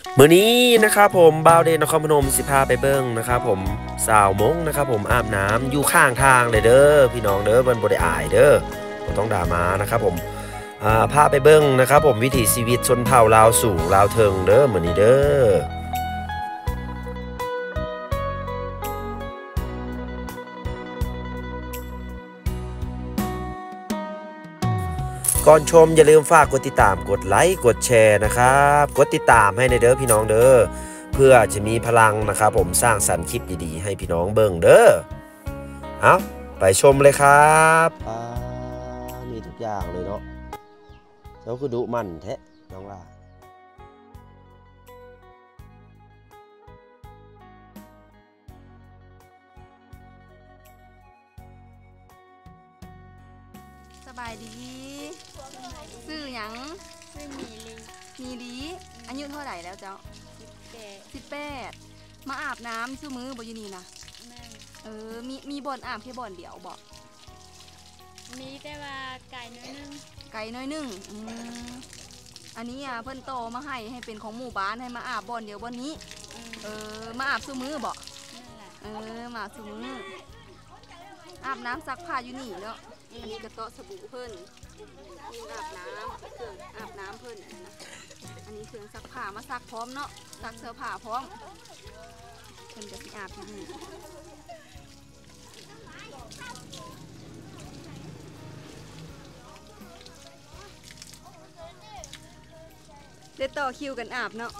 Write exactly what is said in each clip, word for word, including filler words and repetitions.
มื้อนี้นะครับผมบ่าวเดนนครพนมสิพาไปเบิ้งนะครับผมสาวมงนะครับผมอาบน้ำอยู่ข้างทางเลยเด้อพี่น้องเด้อมันบ่ได้อายเด้อบ่ต้องด่ามานะครับผมอ่าพาไปเบิ้งนะครับผมวิถีชีวิตชนเผ่าลาวสู่ลาวเทิงเด้อมื้อนี้เด้อก่อนชมอย่าลืมฝากกดติดตามกดไลค์กดแชร์นะครับกดติดตามให้ในเด้อพี่น้องเด้อเพื่อจะมีพลังนะครับผมสร้างสรรค์คลิปดีๆให้พี่น้องเบิ่งเด้อเอาไปชมเลยครับอ่ามีทุกอย่างเลยเนาะเจ้าคือดุมันแท้น้องล่ะสบายดีซื้อหยังซื้อมีลีมีลีอายุเท่าไหร่แล้วเจ้าสิบแปดมาอาบน้ำซื้อมือบ่อยู่นี่นะเออมีมีบ่อนอาบแค่บ่อนเดียวบอกมีแต่ว่าไก่น้อยนึงไก่น้อยนึงอืมอันนี้อ่ะเพิ่นโตมาให้ให้เป็นของหมู่บ้านให้มาอาบบ่อนเดียวบ่อนนี้เออมาอาบซื้อมือบอกเออมาซื้อมืออาบน้ำซักผ้าอยู่นี่เนาะอันนี้กระโต๊ะสบู่เพิ่นมีอาบน้ำเครื่องอาบน้ำเพิ่นอันนี้เครื่องซักผ้ามาซักพร้อมเนาะซักเสื้อผ้าพร้อมเพิ่นจะสิอาบที่นี่เดี๋ยวต่อคิวกันอาบเนาะ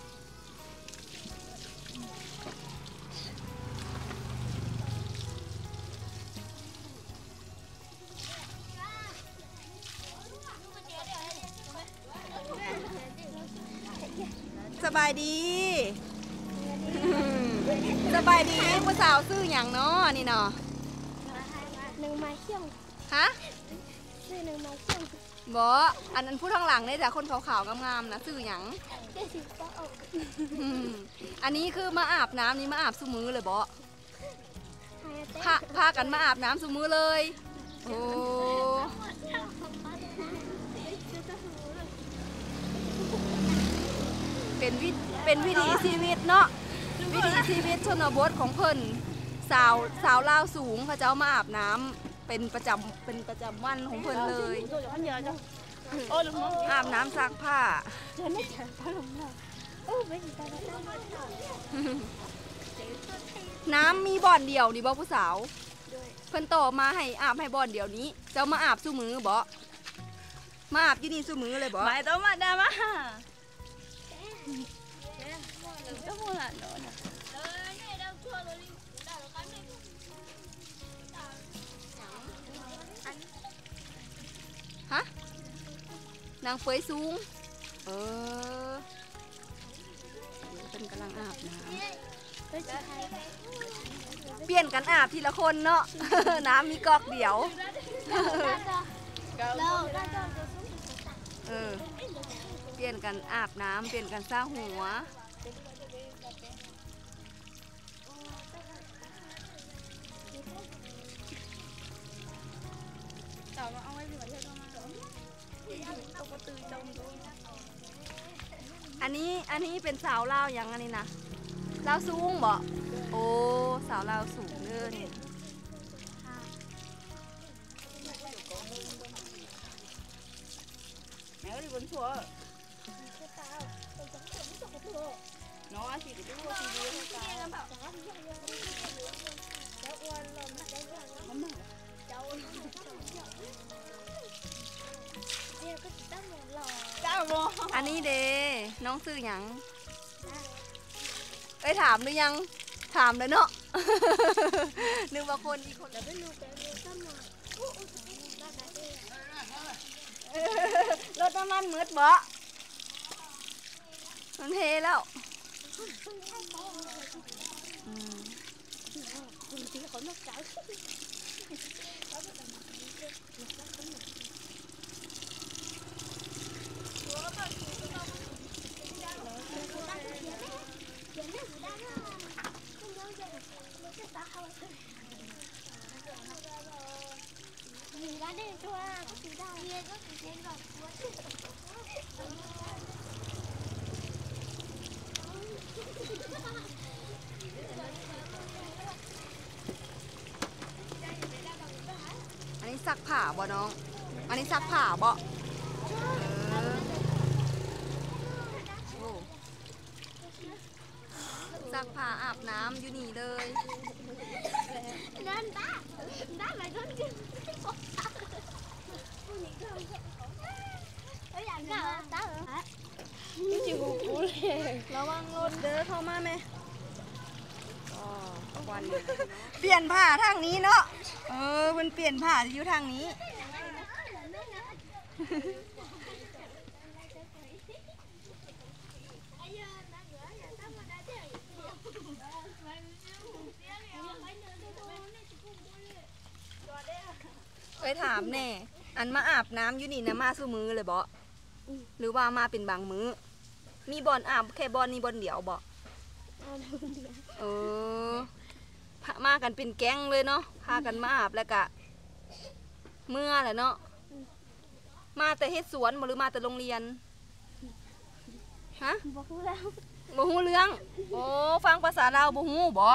สบายดีสบายดีผู้สาวซื้ออย่างเนาะนี่เนาะหนึ่งไม้เขี้ยวฮะซื้อหนึ่งไม้เขี้ยวบออันนั้นผู้ทางหลังเนี่ยแต่คนขาวๆงามๆนะซื้ออย่างอันนี้คือมาอาบน้ำนี่มาอาบซุมือเลยบอพาพากันมาอาบน้ำซุมือเลยโอ้เป็นวิเป็นวิถีชีวิตเนาะวิถีชีวิตชนบทของเพิ่นสาวสาวลาวสูงเขาเจ้ามาอาบน้ำเป็นประจำเป็นประจำวันของเพิ่นเลยอาบน้ำซักผ้าน้ำมีบ่อนเดียวนี่บ่ผู้สาวเพิ่นโตมาให้อาบให้บ่อนเดียวนี้เจ้ามาอาบสู้มือบ่มาอาบอยู่นี่สู้มือเลยบ่ไม่ต้องมาดามาก็มูลโดนฮะนางเฟยสูงเออเป็นกำลังอาบน้ำเปลี่ยนกันอาบทีละคนเนาะน้ำมีกอกเดียวเออเปลี่ยนกันอาบน้ำเปลี่ยนกันซาหัวอันนี้อันนี้เป็นสาวลาวยังอันนี้นะลาวสูงบ่โอ้สาวลาวสูงเด้อนี่แม่ก็ดีบนชัวน้องอาชีพที่ดูทีวีให้ตาอันนี้เด้น้องซื้อหยังไปถามหรือยังถามเลยเนาะนึกว่าคนอีกคนรถน้ำมันมืดบ่มันเทแล้วผ้าบ่น้องอันนี้ซักผ้าบ่เออโอ้ซักผ้าอาบน้ำอยู่นี่เลยด้านด้าด้านไหนก็จริงเฮ้ยอยากกินด้าเหรอนี่จิ๋วกูเลยระวังรถเด้อเข้ามาไหมอ๋อควันเปลี่ยนผ้าทางนี้เนาะเออมันเปลี่ยนผ้าอยู่ทางนี้ไปถามแน่อันมาอาบน้ำอยู่นี่นะมาสู้มือเลยบ่หรือว่ามาเป็นบางมื้อมีบอลอาบแค่บอลนี่บอลเดียวบ่เออมากันเป็นแก๊งเลยเนาะพากันมาอาบแล้วกะเมื่อแหละเนาะมาแต่เฮ็ดสวนหรือมาแต่โรงเรียนฮะบ่ฮู้แล้วบ่ฮู้เรื่องโอ้ฟังภาษาลาวบ่ฮู้บ่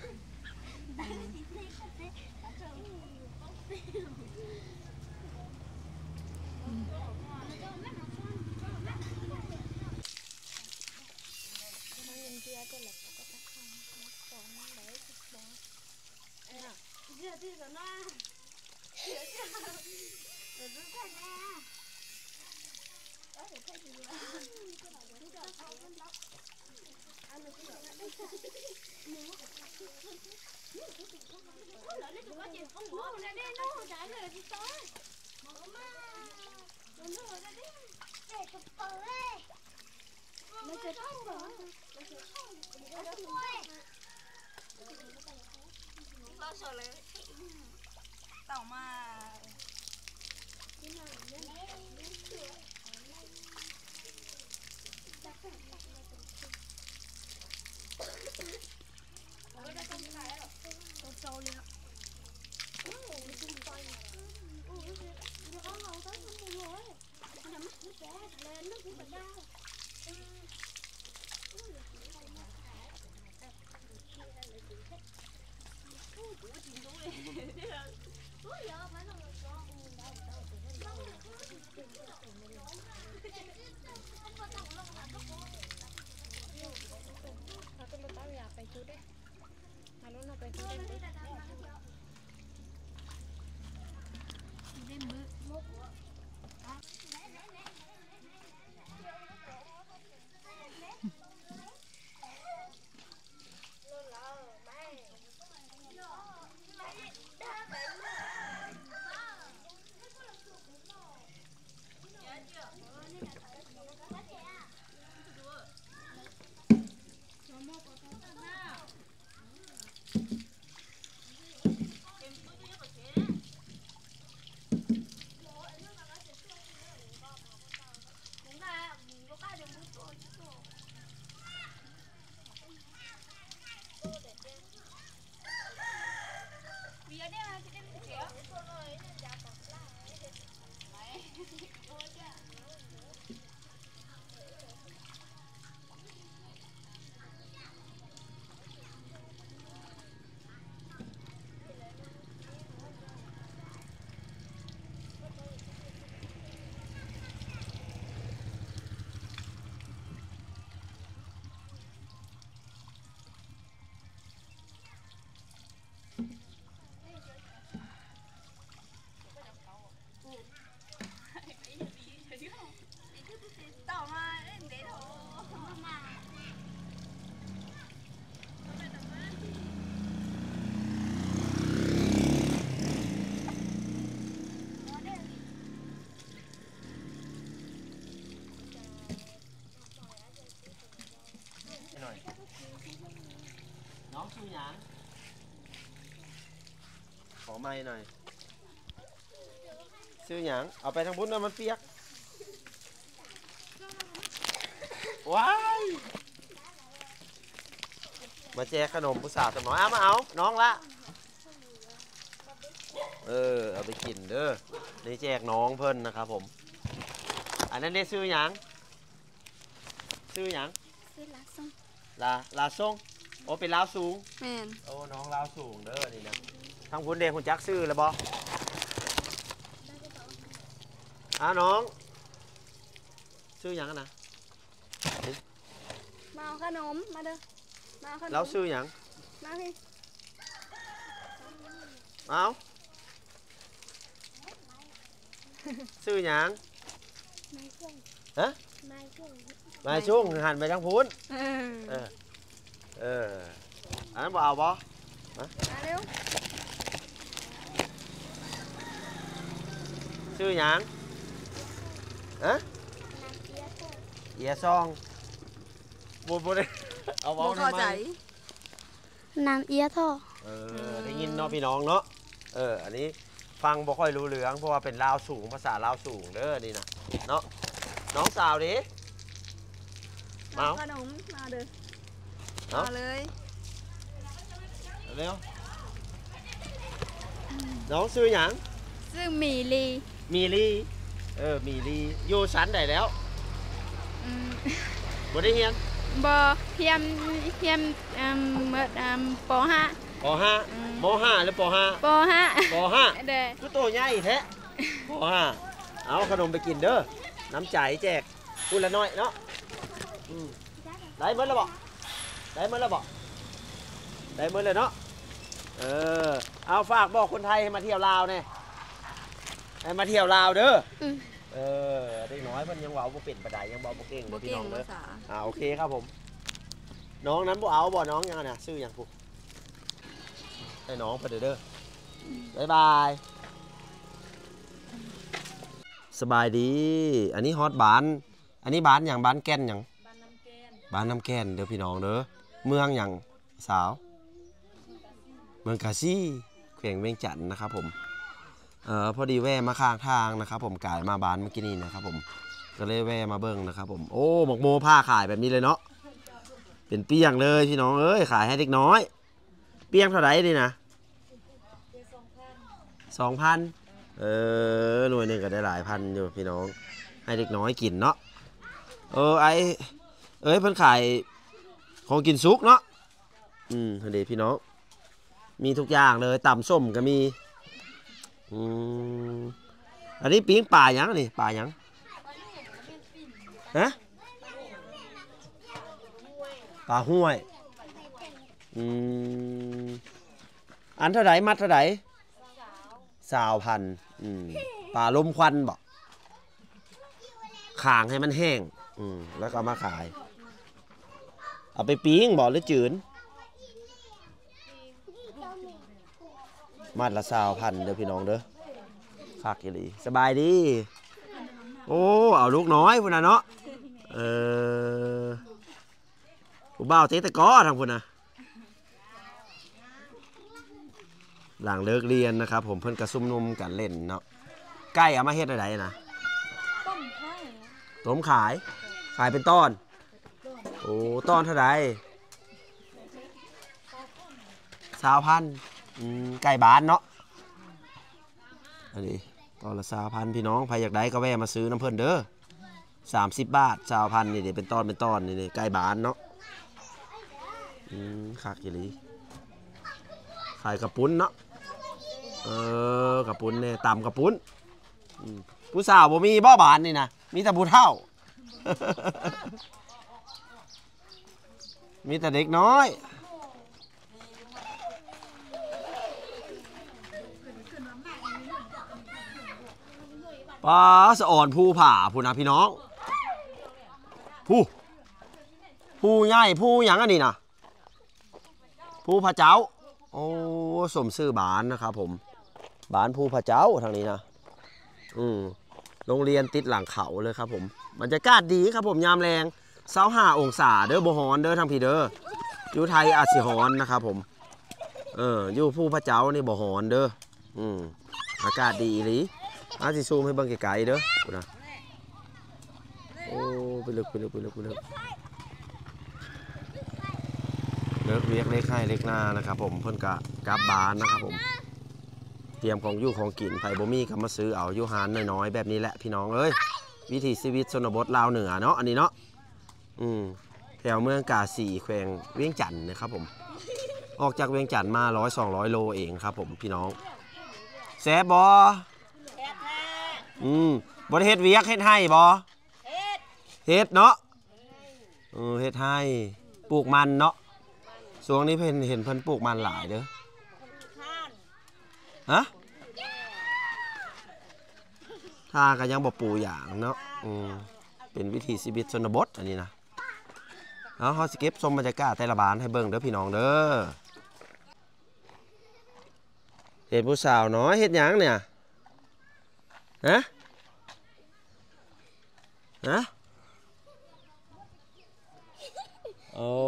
เต่ามาน้องชื่อหยังขอไม้หน่อยชื่อหยังเอาไปทางบุญนะมันเปียกว้ายมาแจกขนมผู้สาวสมอยเอามาเอาน้องละเออเอาไปกินเด้อนี่แจกน้องเพิ่นนะครับผมอันนั้นได้ชื่อหยังชื่อหยังชื่อลาซงลาลาซงโอ้เป็นลาวสูงแม่นโอ้น้องลาวสูงเด้อนี่นะทางคุณเด็กคุณจักซื้อแล้วบ่อ่าน้องซื้อหยังนะมาเอาขนมมาเด้อมาเอาขนมแล้วซื้อหยังมาพี่เอาซื้อหยังฮะนายช่วงหันไปทางพุ้นเออเออเอออันนั้นบ่เอาบ่มาเร็วซื้อหยังฮะเอียซองบ่บ่ได้เอาบ่เอาเข้าใจน้ำเอียท่อเออได้ยินเนาะพี่น้องเนาะเอออันนี้ฟังบ่ค่อยรู้เรื่องเพราะว่าเป็นลาวสูงภาษาลาวสูงเด้อนี่นะเนาะน้องสาวดิมาเอาขนมมาเด้อเอามาเลยเร็วน้องซื้อหยังซึ่งมีลีมีลีเออมีลีอยู่ชั้นใดแล้วอืมบ่ได้เรียนบอเพียมเพียมอืมเมื่ออืมปห้าปห้าอืมมห้าหรือปห้าปห้าปห้าเด้อกูโตใหญ่แท้ปห้าเอาขนมไปกินเด้อน้ำใจแจกพูดละน้อยเนาะอืมได้เมื่อแล้วบ่ได้เมื่อแล้วบ่ได้เมื่อเลยเนาะเออเอาฝากบอกคนไทยให้มาเที่ยวลาวเนี่ยให้มาเที่ยวลาวเด้ออืมเออเด็กน้อยมันยังเว้าบ่เป็นปานใดยังเว้าบ่เก่งบ่เด้อพี่เก่น้งองเด้อภาษาอ่าโอเคครับผม น้องนั้นบ่เอาบ่น้องยังไงนะซื้อยังปุ๊ให้น้องไปเด้อเด้อบายบายสบายดี อันนี้ฮอตบานอันนี้บานอย่างบานแก่นอย่างบานน้ำแก่นบานน้ำแก่นเด้อพี่น้องเด้อเมืองอย่างสาว เมืองกาซี่แขวงเวียงจันทน์นะครับผมเอ่อพอดีแวะมาข้างทางนะครับผมกายมาบานเมื่อกี้นี้นะครับผมก็เลยแวะมาเบิ้งนะครับผมโอ้หมกโมผ้าขายแบบนี้เลยเนาะเป็นเปียงเลยพี่น้องเอ้ยขายให้เด็กน้อยเปียงเท่าไหร่ดีนะสองพันเออหน่วยหนึ่งก็ได้หลายพันอยู่พี่น้องให้เด็กน้อยกินเนาะเออไอเอ้ยเพิ่นขายของกินซุกเนาะอืมเดี๋ยวพี่น้องมีทุกอย่างเลยตำส้มก็มีอืมอันนี้ปิ้งป่ายังนี่ป่ายังฮะป่าห้วยอืมอันเท่าไหร่มัดเท่าไหร่สาวพันอืมป่าลมควันบอกขางให้มันแห้งอืมแล้วก็เอามาขายเอาไปปิ้งบอกหรือจืดมัดละสาวพันเด้อพี่น้องเด้อคักอีหลีสบายดีโอ้เอาลูกน้อยพุ่นน่ะเนาะเออผู้บ่าวเตะตะก้อทางพุ่นน่ะหลังเลิกเรียนนะครับผมเพิ่นกระซุ่มนุ่มกันเล่นเนาะใกล้เอามาเฮ็ดอะไรนะต้มขายต้มขายขายเป็นต้อนโอ้ต้อนเท่าไหร่สาวพันไก่บ้านเนาะอันนี้ตอนละสาวพันพี่น้องใครอยากได้ก็แวะมาซื้อน้ำเพิ่นเด้อสามสิบบาทสาวพันนี่เดี๋ยวเป็นตอนเป็นตอนนี่นี่ไก่บ้านเนาะอืมคักอีหลีขายกระปุ้นเนาะเออกระปุ้นเนี่ยตำกระปุ้นผู้สาวบ่มีบ่บานนี่นะมีแต่ผู้เฒ่า มีแต่เด็กน้อยปลาสะอ่อนผู้ผ่าผู้นะพี่น้องผู้ผู้ใหญ่ผู้หยังอันนี้นะผู้พระเจ้าโอ้สมซื่อบานนะครับผมบานผู้พระเจ้าทางนี้นะอืมโรงเรียนติดหลังเขาเลยครับผมบรรยากาศดีครับผมยามแรงเสาห้าองศาเด้อบ่ฮ้อนเด้อทางพี่เด้ออยู่ไทยอาจสิฮ้อนนะครับผมเอออยู่ผู้พระเจ้านี่บ่ฮ้อนเด้ออืมอากาศดีอีหลีอาสิซูมให้เบิ่งไกลๆเด้อกูนะโอ้ไปลึกไปลึกไปลึกไปลึกเลิกเรียกเล็กให้เล็กหน้านะครับผมเพิ่นกะกลับบ้านนะครับผมเตรียมของอยู่ของกินไผบ่มีก็มาซื้อเอาอยู่หานน้อยๆแบบนี้แหละพี่น้องเอ้ยวิถีชีวิตชนบทลาวเหนือเนาะอันนี้เนาะอืมแถวเมืองกาสีแขวงเวียงจันทน์นะครับผมออกจากเวียงจันทน์มาร้อยสองร้อยโลเองครับผมพี่น้องแซ่บบ่อืมบ่ได้เฮ็ดเวียกเฮ็ดให้บ่เฮ็ดเฮ็ดเนาะเออเฮ็ดให้ปลูกมันเนาะช่วงนี้เพิ่นเห็นเพิ่นปลูกมันหลายเด้อฮะถ้าก็ยังบ่ปลูกอย่างเนาะอืมเป็นวิถีชีวิตชนบทอันนี้นะเอาเฮาสิเก็บชมบรรยากาศแต่ละบ้านให้เบิ่งเด้อพี่น้องเด้อเฮ็ดผู้สาวน้อยเฮ็ดหยังเนี่ยฮะฮะโอ้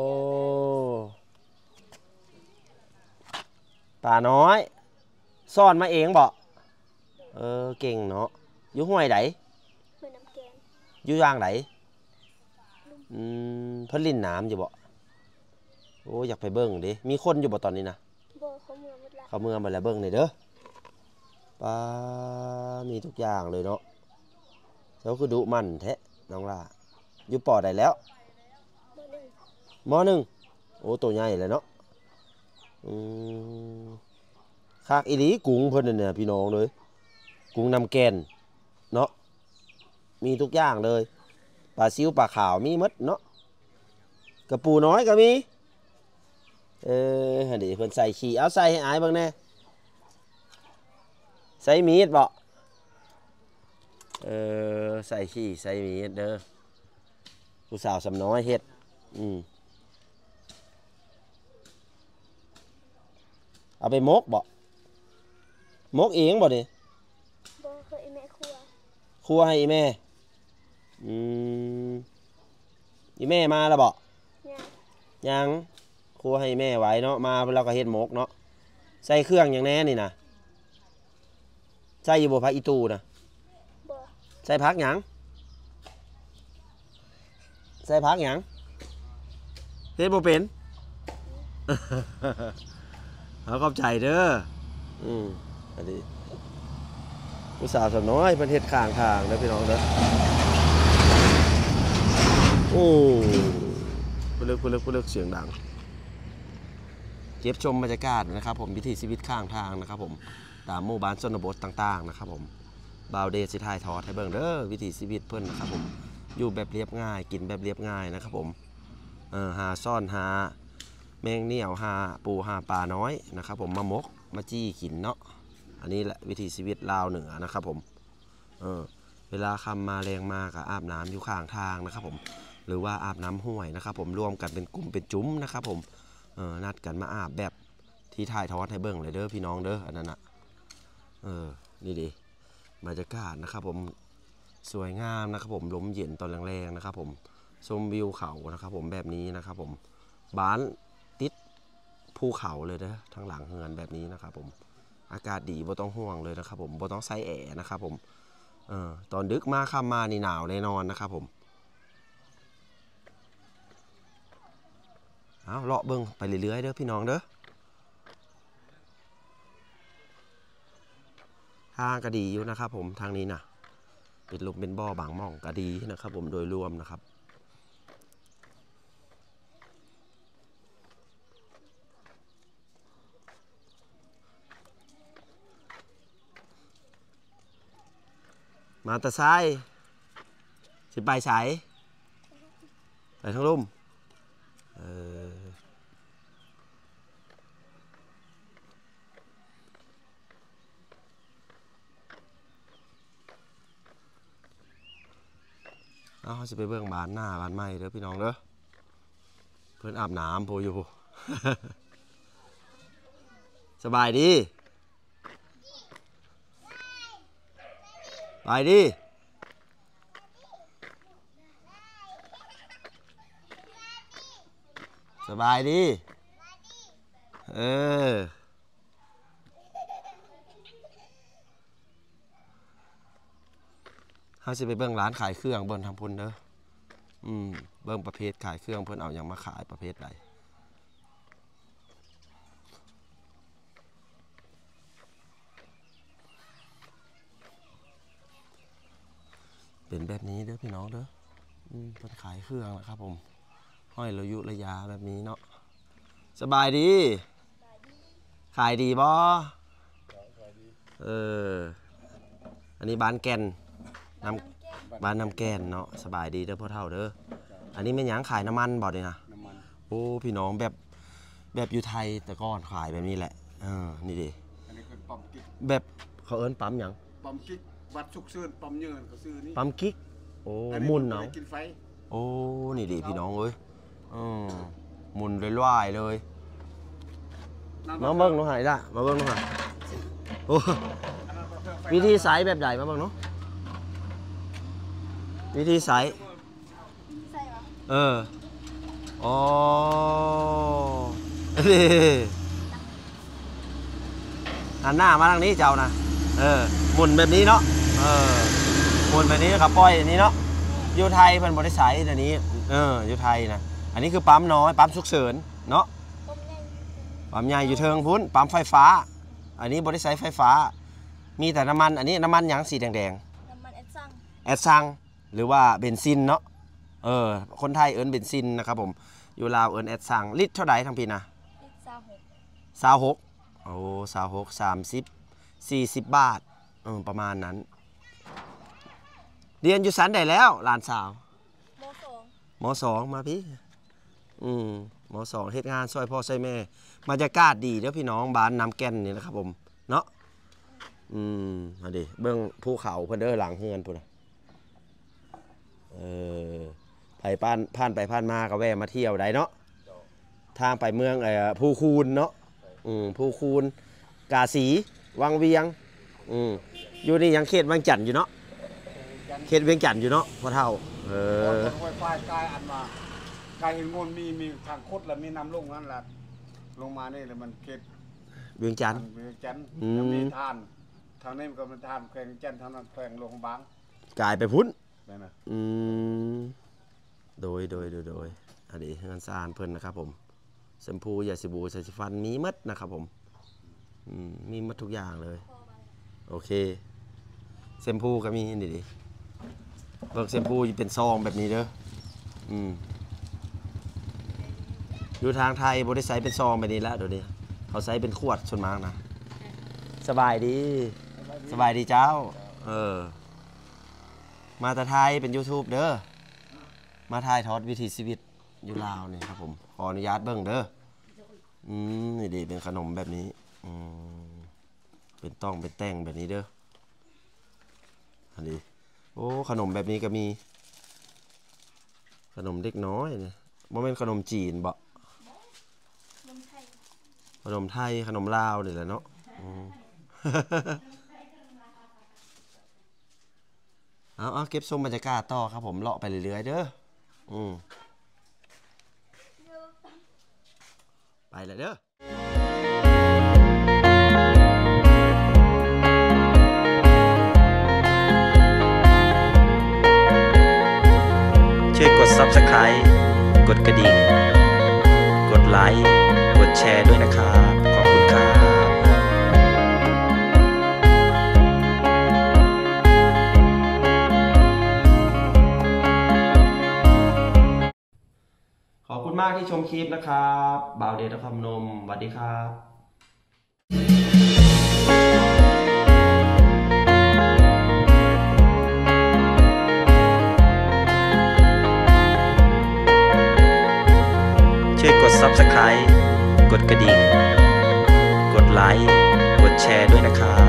ป่าน้อยซ่อนมาเองบ่เออเก่งเนาะอยู่ห้วยไหนอยู่ย่างไหนอืมเพิ่นลิ่นน้ำอยู่บ่โอ้อยากไปเบิ่งดิมีคนอยู่บ่ตอนนี้นะบ่เขาเมืองหมดละเขาเมืองหมดแล้วเบิ่งนี่เด้อป้ามีทุกอย่างเลยเนาะเขาคือดุมันแท้น้องล่ะอยู่ปอได้แล้วมอหนึ่งโอ้ตัวใหญ่เลยเนาะอืมคากอีหลีกุ้งเพิ่นเนี่ยพี่น้องเลยกุ้งน้ำแกนเนาะมีทุกอย่างเลยปลาซิวปลาขาวมีหมดเนาะกระปูน้อยก็มีเออเดี๋ยวเพิ่นใส่ขี้เอาใส่ให้อายเบิ่งแน่ใส่มีดบ่เออใส่ขี้ใส่มีดเด้อผู้สาวสำน้อยเฮ็ดอืมเอาไปมกบ่มกเองบ่ดิบ่เคยแม่ครัวครัวให้อีแม่อืมอีแม่มาแล้วบ่ยังยังครัวให้แม่ไว้เนาะมาเราก็เฮ็ดมกเนาะใส่เครื่องอย่างแน่นี่นะใส่อยู่บ่พักอีตูนะบ่ใส่พักหยังใส่พักหยังเฮ็ดบ่เป็นเขาขอบใจเด้ออืมอันนี้ผู้สาวสาวน้อยเพิ่นเฮ็ดข้างทางเด้อพี่น้องเด้อโอ้ผู้เลิกผู้เลิกผู้เลิกเสียงดังเก็บชมบรรยากาศนะครับผมวิถีชีวิตข้างทางนะครับผมตามหมู่บ้านชนบทต่างๆนะครับผมบาวเดชสิถ่ายทอดให้เบิ่งเด้อวิถีชีวิตเพิ่นนะครับผมอยู่แบบเรียบง่ายกินแบบเรียบง่ายนะครับผมเออหาซ่อนหาแมงเหนี่ยวหาปูหาปลาน้อยนะครับผมมามกมาจี้กินเนาะอันนี้แหละวิถีชีวิตลาวเหนือนะครับผมเออเวลาคำมาแรงมากอาบน้ำอยู่ข้างทางนะครับผมหรือว่าอาบน้ำห้วยนะครับผมรวมกันเป็นกลุ่มเป็นจุ้มนะครับผมเออนัดกันมาอาบแบบที่ถ่ายทอดให้เบิ่งเลยเด้อพี่น้องเด้ออันนั้นนะเออนี่ดิบรรยากาศนะครับผมสวยงามนะครับผมลมเย็นตอนแรงๆนะครับผมชมวิวเขานะครับผมแบบนี้นะครับผมบ้านติดภูเขาเลยเด้อทั้งหลังเฮือนแบบนี้นะครับผมอากาศดีบ่ต้องห่วงเลยนะครับผมบ่ต้องใส่แอร์นะครับผมเออตอนดึกมาค่ำมานี่หนาวแน่นอนนะครับผมเอาเลาะเบิ่งไปเรื่อยๆเด้อพี่น้องเด้อทางก็ดีอยู่นะครับผมทางนี้นะเป็นลุมเป็นบ่อบางหม่องก็ดีนะครับผมโดยรวมนะครับมาตะไซสิไปสายไปทั้งลุ่มเออเอาจะไปเบื้องบ้านหน้าบ้านใหม่เด้อพี่น้องเด้อเพื่อนอาบน้ำโพอยู่ สบายดีไปดิสบายดีเออเขาจะไปเบิ่งร้านขายเครื่องเบิ่งทำพุ่นเด้ออืมเบิ่งประเภทขายเครื่องเพิ่นเอาอย่างมาขายประเภทใดเป็นแบบนี้เด้อพี่น้องเด้ออืมเพิ่นขายเครื่องนะครับผมห้อยระยุระยาแบบนี้เนาะสบายดีขายดีบ่เอออันนี้บ้านแก่นน้ำบ้านน้ำแก้นเนาะสบายดีเด้อพ่อเฒ่าเด้ออันนี้แม่หยังขายน้ำมันบ่เนี่ยนะโอ้พี่น้องแบบแบบอยู่ไทยแต่ก่อนขายแบบนี้แหละเออนี่ดิแบบเขาเอิ้นปั๊มหยังปั๊มกิ๊กวัดสุกเชิญปั๊มเยินก็ซื้อนี่ปั๊มกิ๊กโอ้มุนเนาะกินไฟโอ้นี่ดิพี่น้องเอ้ยอือมุนเลยว่ายเลยมาเบิ่งหนูหายละมาเบิ่งหนูหายโอ้วิธีใส่แบบใหญ่มาเบิ่งเนาะวิธีใส่เอออ๋อหันหน้ามาทางนี้เจ้านะเออหมุนแบบนี้เนาะเออหมุนแบบนี้ครับปล่อยอันนี้เนาะอยู่ไทยเป็นบริษัทอันนี้เอออยู่ไทยนะอันนี้คือปั๊มน้อยปั๊มฉุกเฉินเนาะปั๊มใหญ่อยู่เทิงพุ้นปั๊มไฟฟ้าอันนี้บริษัทไฟฟ้ามีแต่น้ำมันอันนี้น้ำมันหยางสีแดงๆน้ำมันแอดซังแอดซังหรือว่าเบนซินเนาะเออคนไทยเอิ้นเบนซินนะครับผมอยู่ลาวเอิ้นแอดซังลิตรเท่าไหร่ทั้งปีนะสาวหกโอ้สาวหกสามสิบสี่สิบบาทเออประมาณนั้นเรียนอยู่สันใดแล้วหลานสาวมสองมสองมาพี่อืมมสองเฮ็ดงานซอยพ่อซอยแม่บรรยากาศดีเด้อพี่น้องบ้านน้ำแก่นนี่นะครับผมเนาะอืมมาดิเบื้องภูเขาเพิ่นเด้อหลังเฮือนพุ่นน่ะเออไปผ่านผ่านไปผ่านมาก็แวะมาเที่ยวได้เนาะทางไปเมืองไอ้ภูคูนเนาะอืมภูคูนกาสีวังเวียงอืมอยู่นี่ยังเขตเวียงจันทน์อยู่เนาะเขตเวียงจันทน์อยู่เนาะพ่อเฒ่าเออไฟไฟกายอันมากายเห็นงนมีมีทางคดแล้วมีน้ำลงนั่นแหละลงมานี่เลยมันเขตเวียงจันทน์เวียงจันทน์มีทานทางนี้มันก็เป็นทานแขวงจันทน์ทางนั้นแขวงลงบางกลายไปพุ้นอืมโดยโดยโดยโดยอันนี้งานสารเพิ่นนะครับผมแชมพูยาสีบูใส่ฟันมีมัดนะครับผมมีมัดทุกอย่างเลยโอเคแชมพูก็มีนี่ดิเบิกแชมพูเป็นซองแบบนี้เด้ออืมอยู่ทางไทยบริษัทเป็นซองแบบนี้แล้วเดี๋ยวนี้เขาใช้เป็นขวดส่วนมากนะสบายดีสบายดีเจ้าเออมาแต่ไทยเป็น YouTube เด้อมาถ่ายทอดวิถีชีวิตอยู่ลาวนี่ครับผมขออนุญาตเบิ่งเด้ออืมนี่ดิเป็นขนมแบบนี้อืมเป็นต้องเป็นแต้งแบบนี้เด้ออันนี้โอ้ขนมแบบนี้ก็มีขนมเด็กน้อยเนี่ยบ่แม่นขนมจีนบ่ขนมไทยขนมลาวนี่แหละเนาะเอาเอาเก็บชมบรรยากาศต่อครับผมเลาะไปเรื่อยๆเด้ออืมไปเลยเด้อช่วยกด ซับสไครบ์ กดกระดิ่งกดไลค์กดแชร์ด้วยนะครับขอบคุณครับขอบคุณมากที่ชมคลิปนะครับบ่าวเดชนครพนมสวัสดีครับช่วยกด ซับสไครบ์ กดกระดิ่งกดไลค์กดแชร์ด้วยนะครับ